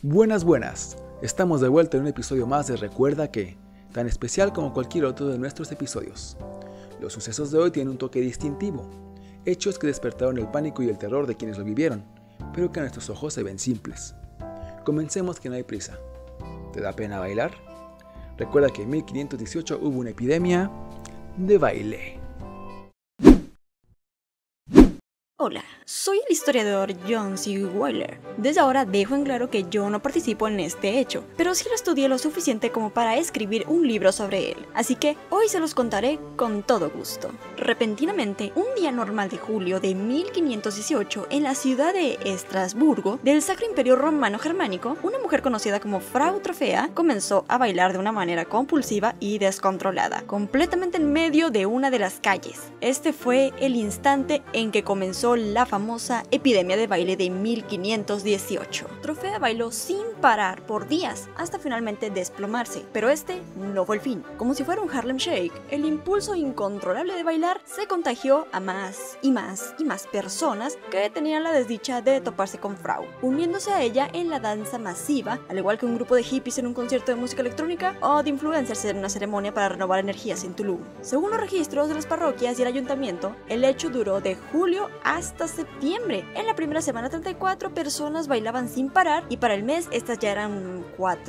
Buenas, buenas. Estamos de vuelta en un episodio más de Recuerda que, tan especial como cualquier otro de nuestros episodios. Los sucesos de hoy tienen un toque distintivo, hechos que despertaron el pánico y el terror de quienes lo vivieron, pero que a nuestros ojos se ven simples. Comencemos que no hay prisa. ¿Te da pena bailar? Recuerda que en 1518 hubo una epidemia de baile. Hola, soy el historiador John C. Weiler. Desde ahora dejo en claro que yo no participo en este hecho, pero sí lo estudié lo suficiente como para escribir un libro sobre él, así que hoy se los contaré con todo gusto. Repentinamente, un día normal de julio de 1518, en la ciudad de Estrasburgo, del Sacro Imperio Romano Germánico, una mujer conocida como Frau Trofea comenzó a bailar de una manera compulsiva y descontrolada, completamente en medio de una de las calles. Este fue el instante en que comenzó la famosa epidemia de baile de 1518. Trofea bailó sin parar por días hasta finalmente desplomarse, pero este no fue el fin. Como si fuera un Harlem Shake, el impulso incontrolable de bailar se contagió a más y más y más personas que tenían la desdicha de toparse con Frau, uniéndose a ella en la danza masiva, al igual que un grupo de hippies en un concierto de música electrónica o de influencers en una ceremonia para renovar energías en Tulum. Según los registros de las parroquias y el ayuntamiento, el hecho duró de julio hasta septiembre. En la primera semana 34 personas bailaban sin parar y para el mes estas ya eran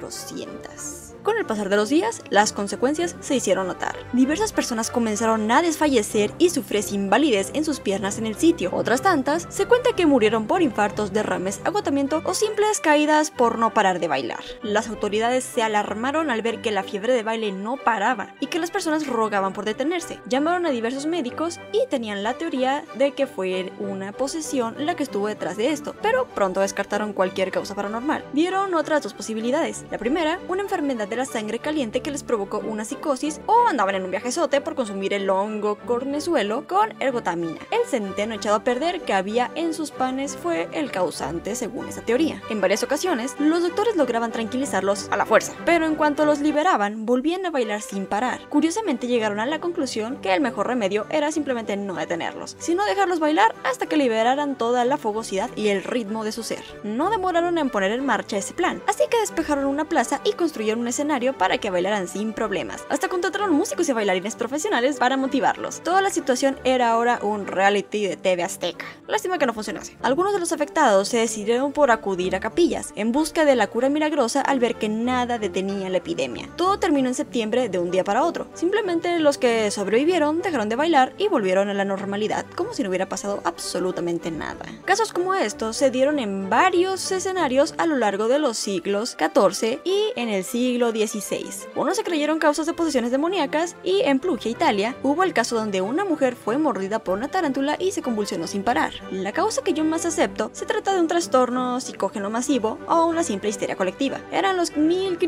400. Con el pasar de los días, las consecuencias se hicieron notar. Diversas personas comenzaron a desfallecer y sufrir invalidez en sus piernas en el sitio. Otras tantas se cuenta que murieron por infartos, derrames, agotamiento o simples caídas por no parar de bailar. Las autoridades se alarmaron al ver que la fiebre de baile no paraba y que las personas rogaban por detenerse. Llamaron a diversos médicos y tenían la teoría de que fue una posesión la que estuvo detrás de esto, pero pronto descartaron cualquier causa paranormal. Vieron otras dos posibilidades. La primera, una enfermedad de la sangre caliente que les provocó una psicosis, o andaban en un viajezote por consumir el hongo cornezuelo con ergotamina. El centeno echado a perder que había en sus panes fue el causante según esa teoría. En varias ocasiones, los doctores lograban tranquilizarlos a la fuerza, pero en cuanto los liberaban, volvían a bailar sin parar. Curiosamente llegaron a la conclusión que el mejor remedio era simplemente no detenerlos, sino dejarlos bailar hasta que liberaran toda la fogosidad y el ritmo de su ser. No demoraron en poner en marcha ese plan, así que despejaron una plaza y construyeron un escenario para que bailaran sin problemas. Hasta contrataron músicos y bailarines profesionales para motivarlos. Toda la situación era ahora un reality de TV Azteca. Lástima que no funcionase. Algunos de los afectados se decidieron por acudir a capillas en busca de la cura milagrosa al ver que nada detenía la epidemia. Todo terminó en septiembre de un día para otro. Simplemente los que sobrevivieron dejaron de bailar y volvieron a la normalidad como si no hubiera pasado absolutamente nada. Casos como estos se dieron en varios escenarios a lo largo de los siglos XIV y en el siglo XVI. Unos se creyeron causas de posesiones demoníacas y en Perugia, Italia, hubo el caso donde una mujer fue mordida por una tarántula y se convulsionó sin parar. La causa que yo más acepto se trata de un trastorno psicógeno masivo o una simple histeria colectiva. Eran los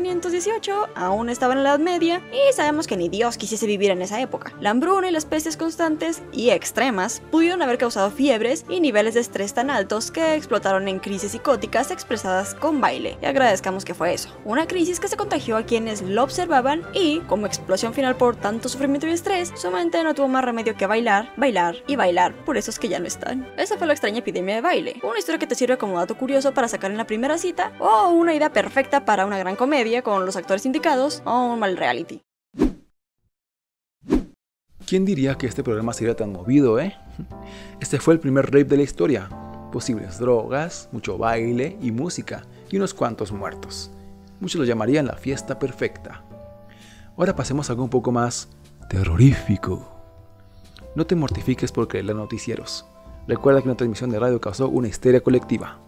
1518, aún estaba en la Edad Media y sabemos que ni Dios quisiese vivir en esa época. La hambruna y las pestes constantes y extremas pudieron haber causado fiebres y niveles de estrés tan altos que explotaron en crisis psicóticas expresadas con baile. Y agradezcamos que fue eso, una crisis que se contagió a quienes lo observaban y, como explosión final por tanto sufrimiento y estrés, su mente no tuvo más remedio que bailar, bailar y bailar. Por eso es que ya no están. Esa fue la extraña epidemia de baile, una historia que te sirve como dato curioso para sacar en la primera cita, o una idea perfecta para una gran comedia con los actores indicados, o un mal reality. ¿Quién diría que este programa sería tan movido, Este fue el primer rave de la historia. Posibles drogas, mucho baile y música, y unos cuantos muertos. Muchos lo llamarían la fiesta perfecta. Ahora pasemos a algo un poco más terrorífico. No te mortifiques por creer los noticieros. Recuerda que una transmisión de radio causó una histeria colectiva.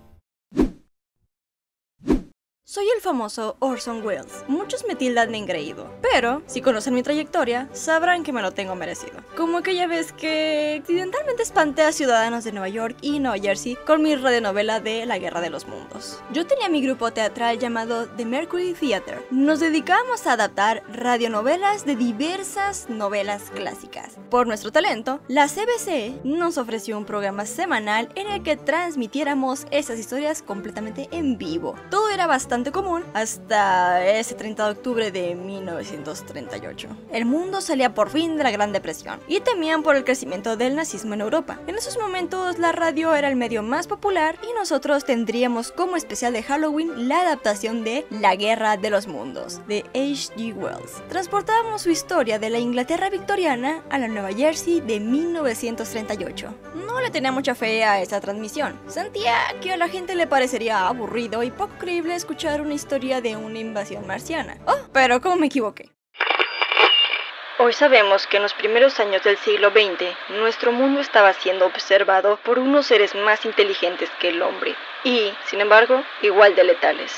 Soy el famoso Orson Welles. Muchos me tildan de engreído, pero si conocen mi trayectoria, sabrán que me lo tengo merecido. Como aquella vez que accidentalmente espanté a ciudadanos de Nueva York y Nueva Jersey con mi radionovela de La Guerra de los Mundos. Yo tenía mi grupo teatral llamado The Mercury Theatre. Nos dedicábamos a adaptar radionovelas de diversas novelas clásicas. Por nuestro talento, la CBC nos ofreció un programa semanal en el que transmitiéramos esas historias completamente en vivo. Todo era bastante bastante común hasta ese 30 de octubre de 1938. El mundo salía por fin de la Gran Depresión y temían por el crecimiento del nazismo en Europa. En esos momentos la radio era el medio más popular y nosotros tendríamos como especial de Halloween la adaptación de La Guerra de los Mundos de H.G. Wells. Transportábamos su historia de la Inglaterra victoriana a la Nueva Jersey de 1938. No le tenía mucha fe a esa transmisión. Sentía que a la gente le parecería aburrido y poco creíble escuchar una historia de una invasión marciana. Oh, pero ¿cómo me equivoqué? Hoy sabemos que en los primeros años del siglo XX, nuestro mundo estaba siendo observado por unos seres más inteligentes que el hombre, y, sin embargo, igual de letales.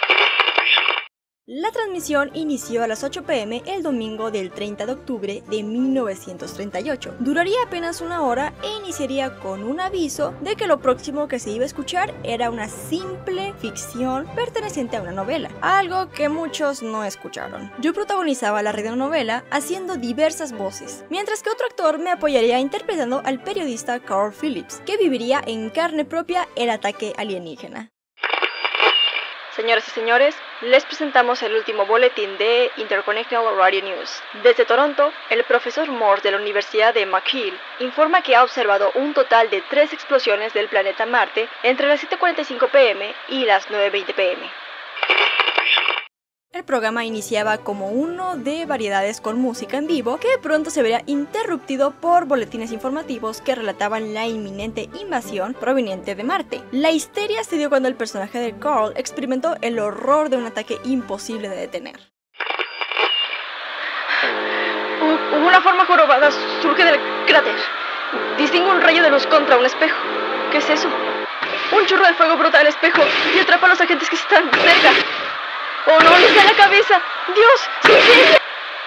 La transmisión inició a las 8 p.m. el domingo del 30 de octubre de 1938. Duraría apenas una hora e iniciaría con un aviso de que lo próximo que se iba a escuchar era una simple ficción perteneciente a una novela, algo que muchos no escucharon. Yo protagonizaba la radionovela haciendo diversas voces, mientras que otro actor me apoyaría interpretando al periodista Carl Phillips, que viviría en carne propia el ataque alienígena. Señoras y señores, les presentamos el último boletín de Intercontinental Radio News. Desde Toronto, el profesor Morse de la Universidad de McGill informa que ha observado un total de 3 explosiones del planeta Marte entre las 7:45 p.m. y las 9:20 p.m. El programa iniciaba como uno de variedades con música en vivo, que pronto se vería interrumpido por boletines informativos que relataban la inminente invasión proveniente de Marte. La histeria se dio cuando el personaje de Carl experimentó el horror de un ataque imposible de detener. Una forma jorobada surge del cráter. Distingo un rayo de luz contra un espejo. ¿Qué es eso? Un chorro de fuego brota del espejo y atrapa a los agentes que están cerca. ¡Oh no! ¡Les da la cabeza! ¡Dios! ¡Se incendia!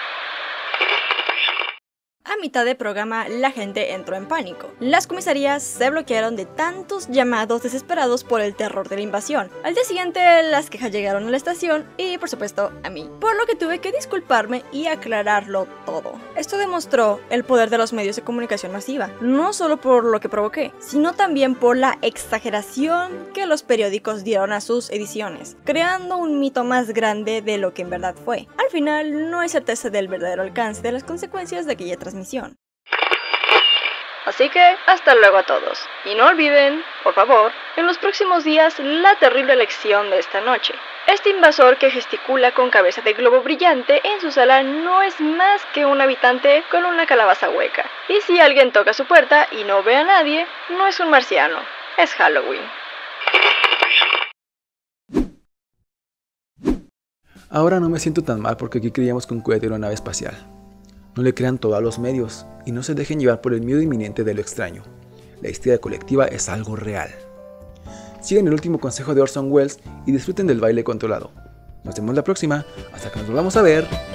A mitad de programa, la gente entró en pánico. Las comisarías se bloquearon de tantos llamados desesperados por el terror de la invasión. Al día siguiente, las quejas llegaron a la estación y, por supuesto, a mí, por lo que tuve que disculparme y aclararlo todo. Esto demostró el poder de los medios de comunicación masiva, no solo por lo que provoqué, sino también por la exageración que los periódicos dieron a sus ediciones, creando un mito más grande de lo que en verdad fue. Al final, no hay certeza del verdadero alcance de las consecuencias de aquella transmisión. Así que, hasta luego a todos. Y no olviden, por favor, en los próximos días, la terrible lección de esta noche. Este invasor que gesticula con cabeza de globo brillante en su sala no es más que un habitante con una calabaza hueca. Y si alguien toca su puerta y no ve a nadie, no es un marciano, es Halloween. Ahora no me siento tan mal porque aquí creíamos que un cohete era una nave espacial. No le crean todo a los medios y no se dejen llevar por el miedo inminente de lo extraño. La histeria colectiva es algo real. Sigan el último consejo de Orson Welles y disfruten del baile controlado. Nos vemos la próxima, hasta que nos volvamos a ver.